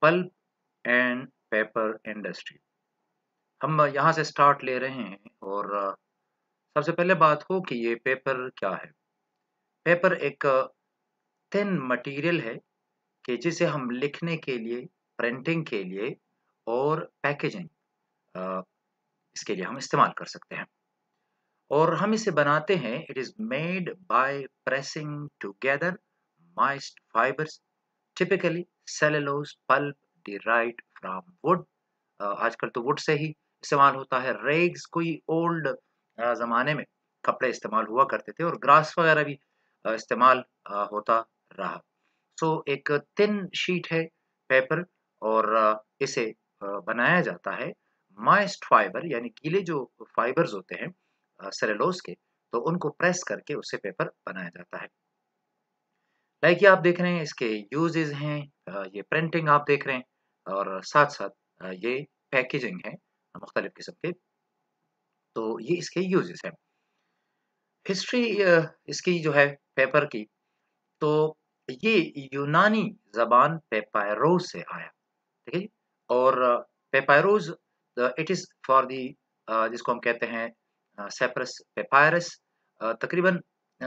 Pulp and paper industry. हम यहाँ से स्टार्ट ले रहे हैं और सबसे पहले बात हो कि ये पेपर क्या है। पेपर एक थिन मटेरियल है कि जिसे हम लिखने के लिए, प्रिंटिंग के लिए और पैकेजिंग इसके लिए हम इस्तेमाल कर सकते हैं। और हम इसे बनाते हैं, it is made by pressing together moist fibers, typically cellulose pulp derived from wood। आजकल तो वुड से ही इस्तेमाल होता है। रेग्स कोई ओल्ड ज़माने में कपड़े इस्तेमाल हुआ करते थे और ग्रास वगैरह भी इस्तेमाल होता रहा। सो एक थिन शीट है पेपर और इसे बनाया जाता है मॉइस्ट फाइबर यानी गीले जो फाइबर्स होते हैं सेलुलोज के, तो उनको प्रेस करके उससे पेपर बनाया जाता है। लाइक ये आप देख रहे हैं इसके यूजेस हैं, ये प्रिंटिंग आप देख रहे हैं और साथ-साथ ये पैकेजिंग है मुख्तलिफ किस्म के, तो ये इसके यूजेस हैं। हिस्ट्री इसकी जो है पेपर की, तो ये यूनानी ज़बान पेपायरोस से आया, ठीक है जी? और papyrus it is for the जिसको हम कहते हैं सेपरस पेपायरस, तकरीबन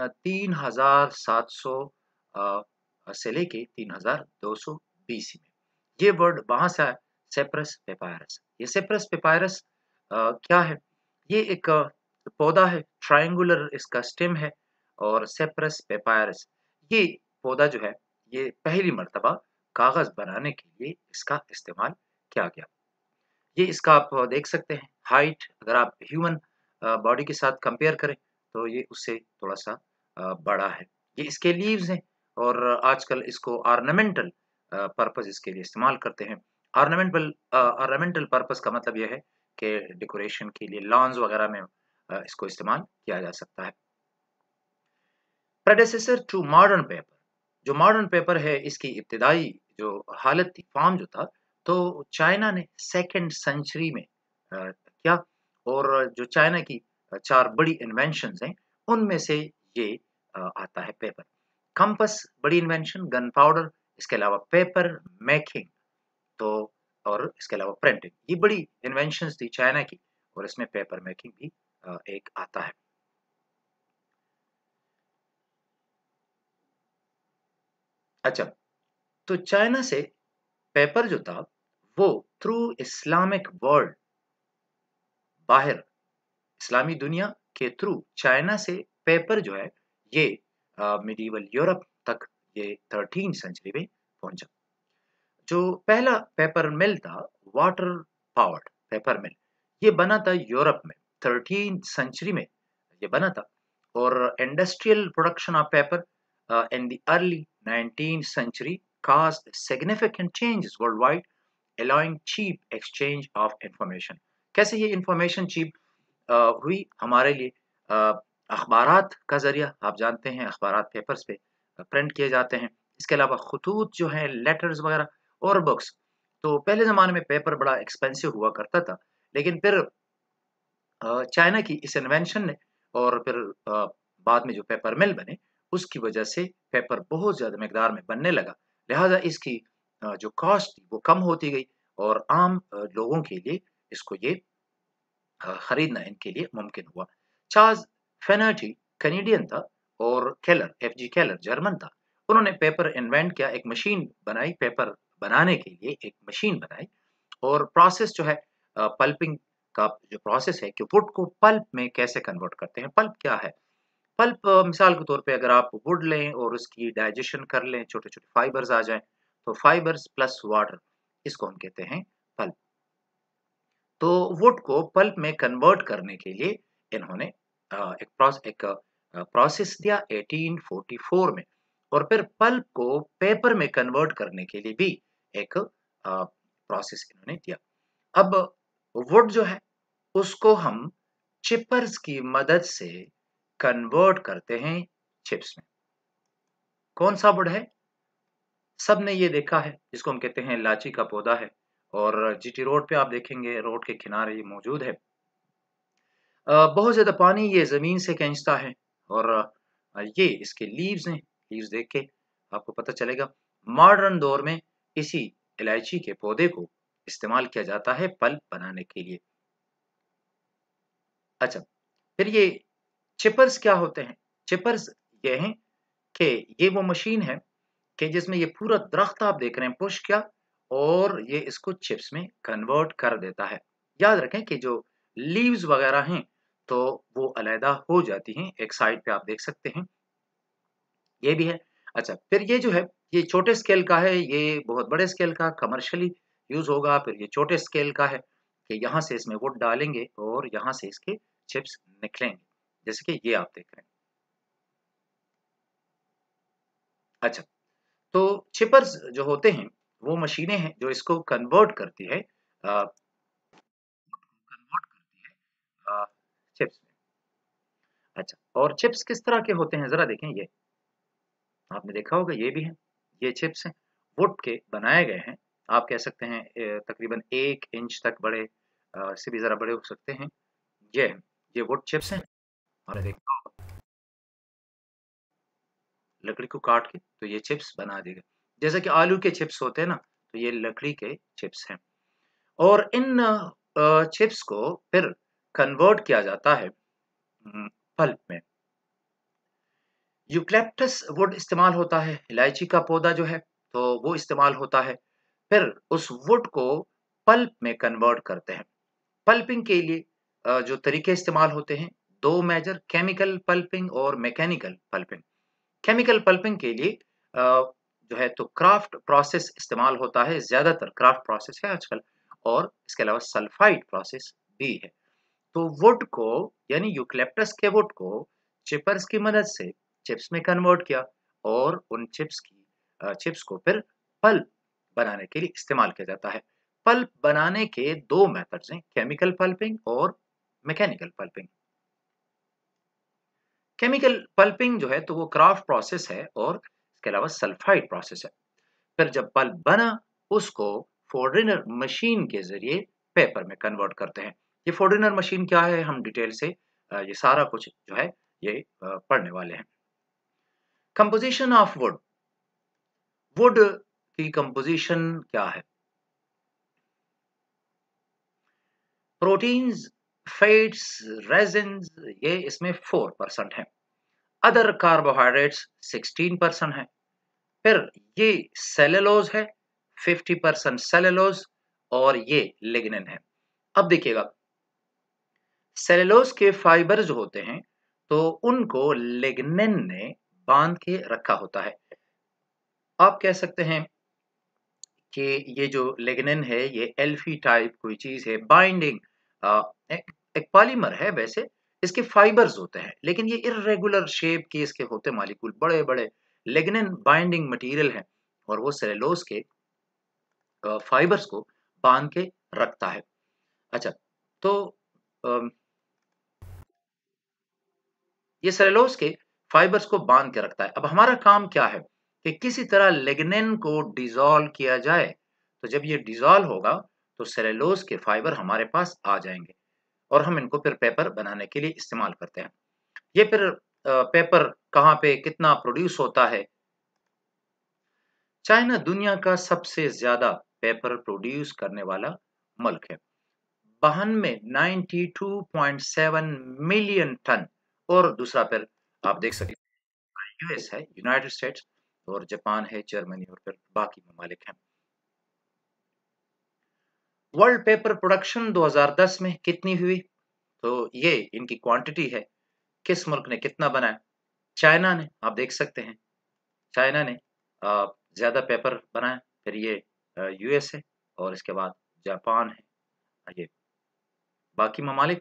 3700 अ, से लेके 3200 बीसी में। ये वर्ड वहाँ से आया, सेपरस पेपायरस। ये सेपरस पेपायरस क्या है? ये एक पौधा है, ट्रायंगुलर इसका स्टेम है और सेपरस पेपायरस ये पौधा जो है, ये पहली मर्तबा कागज़ बनाने के लिए इसका इस्तेमाल किया गया। ये इसका आप देख सकते हैं हाइट, अगर आप ह्यूमन बॉडी के साथ कंपेयर करें तो ये उससे थोड़ा-सा बड़ा है। ये इसके लीव्स हैं और आजकल इसको ऑर्नामेंटल पर्पज़ इसके लिए इस्तेमाल करते हैं। ऑर्नामेंटल पर्पज़ का मतलब ये है कि डेकोरेशन के लिए लॉन्स वगैरह में इसको इस्तेमाल किया जा सकता है। प्रेडेसेसर टू मॉडर्न पेपर, जो मॉडर्न पेपर है इसकी इब्तिदाई जो हालत थी, फॉर्म जो था, तो चाइना ने सेकंड सेंचुरी में किया और जो चाइना की 4 बड़ी इन्वेंशंस हैं, उनमें से ये आता है पेपर। कंपास बड़ी इन्वेंशन, गन पाउडर, इसके अलावा पेपर मेकिंग, तो और इसके अलावा प्रिंटिंग, ये बड़ी इन्वेंशंस थी चाइना की और इसमें पेपर मेकिंग भी एक आता है। अच्छा, तो चाइना से पेपर जो था वो थ्रू इस्लामिक वर्ल्ड, बाहर इस्लामी दुनिया के थ्रू चाइना से पेपर जो है ये मिडीवल यूरोप तक ये 13 सेंचुरी में पहुंचा। जो पहला पेपर मिल था, वाटर पावर्ड पेपर मिल, ये बना था यूरोप में 13 सेंचुरी में ये बना था। और industrial production of paper in the early 19th century caused significant changes worldwide, allowing cheap exchange of information। कैसे ये इंफॉर्मेशन चीप हुई हमारे लिए? अखबारात का ज़रिया, आप जानते हैं अखबारात पेपर्स पे प्रिंट किए जाते हैं। इसके अलावा खतूत जो हैं, लेटर्स वगैरह और बुक्स। तो पहले ज़माने में पेपर बड़ा एक्सपेंसिव हुआ करता था, लेकिन फिर चाइना की इस इन्वेंशन ने और फिर बाद में जो पेपर मिल बने, उसकी वजह से पेपर बहुत ज़्यादा मिकदार में बनने लगा। लिहाज़ा इसकी जो कॉस्ट थी वो कम होती गई और आम लोगों के लिए इसको ये खरीदना इनके लिए मुमकिन हुआ। चार्ल्स फेनर्टी कैनेडियन था और केलर, एफजी केलर जर्मन था। उन्होंने पेपर इन्वेंट किया, एक मशीन बनाई, पेपर बनाने के लिए एक मशीन बनाई और प्रोसेस जो है पल्पिंग का जो प्रोसेस है कि वुड को पल्प में कैसे कन्वर्ट करते हैं। पल्प क्या है? पल्प मिसाल के तौर पे अगर आप वुड लें और उसकी डाइजेशन कर लें, छोटे-छोटे फाइबर्स आ जाएँ, तो फाइबर्स प्लस वाटर, इसको हम कहते हैं पल्प। तो वुड को पल्प में कन्वर्ट करने के लिए इन्होंने एक प्रोसेस दिया 1844 में और फिर पल्प को पेपर में कन्वर्ट करने के लिए भी एक प्रोसेस इन्होंने दिया। अब वुड जो है उसको हम चिपर्स की मदद से कन्वर्ट करते हैं चिप्स में। कौन सा वुड है? सबने ये देखा है, जिसको हम कहते हैं इलायची का पौधा है और जीटी रोड पे आप देखेंगे, रोड के किनारे ये मौजूद है। बहुत ज़्यादा पानी ये ज़मीन से खींचता है और ये इसके लीव्स हैं, लीव्स देख के आपको पता चलेगा। मॉडर्न दौर में इसी इलायची के पौधे को इस्तेमाल किया जाता है पल्प बनाने के लिए। अच्छा, फिर ये चिपर्स क्या होते हैं? चिपर्स ये हैं कि ये वो मशीन है कि जिसमें ये पूरा दरख्त आप देख रहे हैं पुश किया और ये इसको चिप्स में कन्वर्ट कर देता है। याद रखें कि जो लीव्स वगैरह हैं तो वो अलहदा हो जाती हैं, एक साइड पे आप देख सकते हैं, ये भी है। अच्छा, फिर ये जो है ये छोटे स्केल का है, ये बहुत बड़े स्केल का कमर्शियली यूज़ होगा, फिर ये छोटे स्केल का है कि यहाँ से इसमें वुड डालेंगे और यहाँ से इसके चिप्स निकलेंगे, जैसे कि ये आप देख रहे हैं। अच्छा, तो चिपर्स जो होते हैं वो मशीनें हैं जो इसको कन्वर्ट करती है चिप्स में। अच्छा, और चिप्स किस तरह के होते हैं ज़रा देखें, ये आपने देखा होगा, ये भी है, ये चिप्स हैं, वुड के बनाए गए हैं। आप कह सकते हैं तकरीबन 1 इंच तक बड़े, इससे भी ज़रा बड़े हो सकते हैं। ये हैं, ये वुड चिप्स हैं। और देखा होगा लकड़ी को काट के तो ये चिप्स बना दिए गए। जैसे कि आलू के चिप्स होते हैं ना, तो ये लकड़ी के चिप्स हैं। और इन चिप्स को फिर कन्वर्ट किया जाता है पल्प में। यूकलिप्टस वुड इस्तेमाल होता है, इलायची का पौधा जो है तो वो इस्तेमाल होता है। फिर उस वुड को पल्प में कन्वर्ट करते हैं। पल्पिंग के लिए जो तरीके इस्तेमाल होते हैं, 2 मेजर, केमिकल पल्पिंग और मैकेनिकल पल्पिंग। केमिकल पल्पिंग के लिए जो है तो क्राफ्ट प्रोसेस इस्तेमाल होता है, ज़्यादातर क्राफ्ट प्रोसेस है आजकल, और इसके अलावा सल्फाइड प्रोसेस भी है। तो वुड को, यानी यूकलिप्टस के वुड को चिपर्स की मदद से चिप्स में कन्वर्ट किया और उन चिप्स को फिर पल्प बनाने के लिए इस्तेमाल किया जाता है। पल्प बनाने के 2 मेथड्स हैं, केमिकल पल्पिंग और मैकेनिकल पल्पिंग। केमिकल पल्पिंग जो है तो वो क्राफ्ट प्रोसेस है और इसके अलावा सल्फाइड प्रोसेस है। फिर जब पल्प बना उसको फोर्डिनर मशीन के ज़रिए पेपर में कन्वर्ट करते हैं। ये फोर्डिनर मशीन क्या है, हम डिटेल से ये सारा कुछ जो है ये पढ़ने वाले हैं। कंपोजिशन ऑफ वुड, वुड की कंपोजिशन क्या है? प्रोटीन्स, फैट्स, रेजिन्स, ये इसमें 4% है। अदर कार्बोहाइड्रेट्स 16% है। फिर ये सेलुलोज है, 50% सेलुलोज, और ये लिग्निन है। अब देखिएगा, सेलुलोज के फाइबर जो होते हैं तो उनको लिग्निन ने बांध के रखा होता है। आप कह सकते हैं कि ये जो लिग्निन है ये एल्फी टाइप कोई चीज है, बाइंडिंग एक, एक पॉलीमर है वैसे, इसके फाइबर्स होते हैं लेकिन ये इर्रेगुलर शेप के इसके होते मॉलिक्यूल, बड़े बड़े लिग्निन बाइंडिंग मटेरियल है और वो सेलुलोज के फाइबर्स को बांध के रखता है। अच्छा, तो अम, ये सेलुलोज के फाइबर्स को बांध के रखता है। अब हमारा काम क्या है कि किसी तरह लिग्निन को डिसॉल्व किया जाए। तो जब ये डिसॉल्व होगा तो सेलुलोज के फाइबर हमारे पास आ जाएंगे और हम इनको फिर पेपर बनाने के लिए इस्तेमाल करते हैं। ये फिर पेपर कहाँ पे कितना प्रोड्यूस होता है? चाइना दुनिया का सबसे ज्यादा पेपर प्रोड्यूस करने वाला मुल्क है। 92.7 मिलियन टन। और दूसरा फिर आप देख सकते हैं यूएस है, यूनाइटेड स्टेट्स, और जापान है, जर्मनी, और फिर बाकी ममालिक हैं। वर्ल्ड पेपर प्रोडक्शन 2010 में कितनी हुई? तो ये इनकी क्वांटिटी है, किस मुल्क ने कितना बनाया? चाइना ने, आप देख सकते हैं, चाइना ने ज्यादा पेपर बनाया। फिर ये यूएस है और इसके बाद जापान है, ये बाकी ममालिक,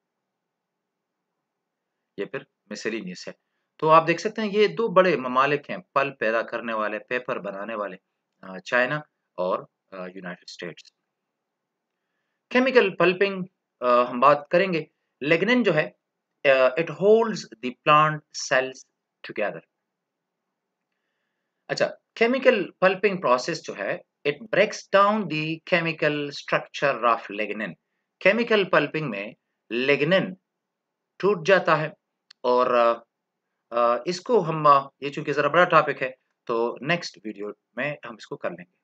ये फिर मिसलेनियस है। तो आप देख सकते हैं ये 2 बड़े ममालिक हैं पल्प पैदा करने वाले, पेपर बनाने वाले, चाइना और यूनाइटेड स्टेट्स। केमिकल पल्पिंग हम बात करेंगे। लिग्निन जो है it holds the plant cells together. अच्छा, केमिकल पल्पिंग प्रोसेस जो है it breaks down the chemical structure of lignin. Chemical pulping में लिग्निन टूट जाता है और इसको हम ये चूंकि ज़रा बड़ा टॉपिक है तो नेक्स्ट वीडियो में हम इसको कर लेंगे।